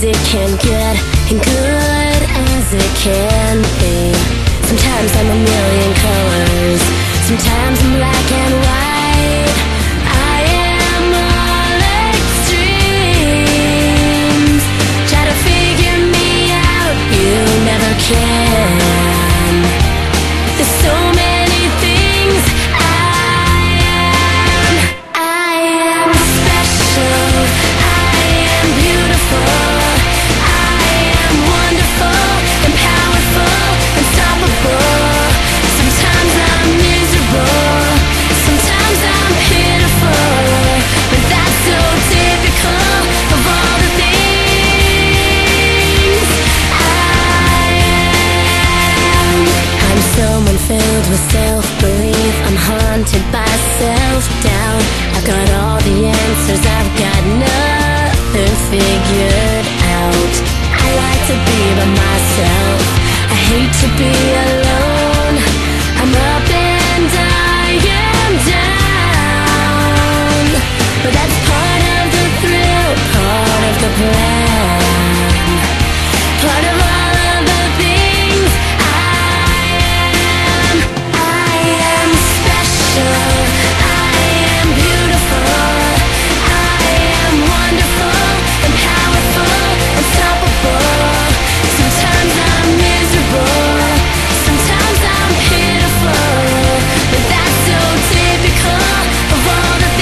it can get, and good as it can be. Sometimes I'm a million colors, sometimes I'm black and white. I am all extremes. Try to figure me out, you never can. There's so many things I am. I am special, I am beautiful, I am wonderful and powerful, unstoppable. Sometimes I'm miserable, sometimes I'm pitiful, but that's so typical of all the things I am. I'm someone filled with self-belief, I'm haunted by self-doubt. I've got all the answers, I've got nothing figured out. I like to be by myself, I hate to be alone. I'm up and I am down, but that's part of the thrill, part of the plan, part of all of the things I am. I am special, I am beautiful, I am wonderful and powerful, unstoppable. Sometimes I'm miserable, sometimes I'm pitiful, but that's so typical of all the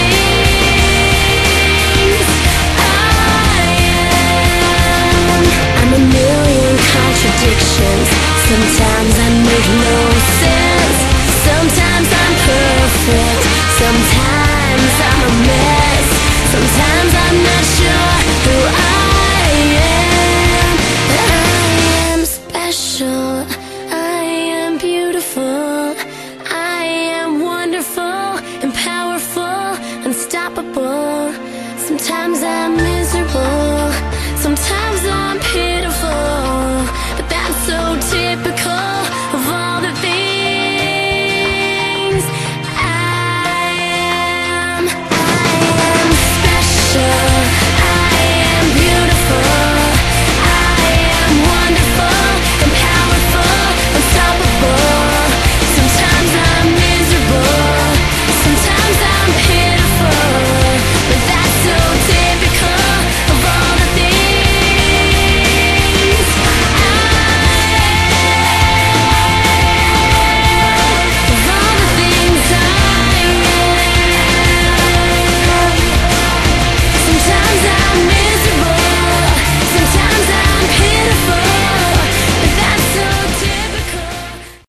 things I am. I'm a million contradictions, sometimes I make no sense, sometimes I'm perfect, sometimes I'm a mess, sometimes I'm not sure who I am. I am special, I am beautiful, I am wonderful and powerful, unstoppable. Sometimes I'm